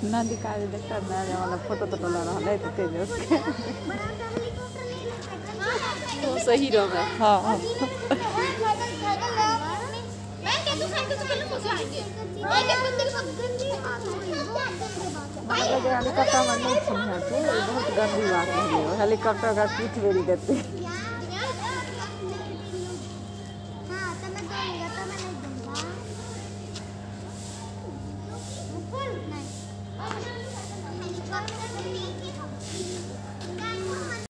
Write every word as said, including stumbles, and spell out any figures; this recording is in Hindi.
नदी का देखता नया वाला फोटो तो टोला रहा है तो तेज उसके तो सही रहा। हाँ हाँ हेलीकॉप्टर में नहीं छीना तू बहुत गंदी बात है हेलीकॉप्टर का पीठ बेरी देते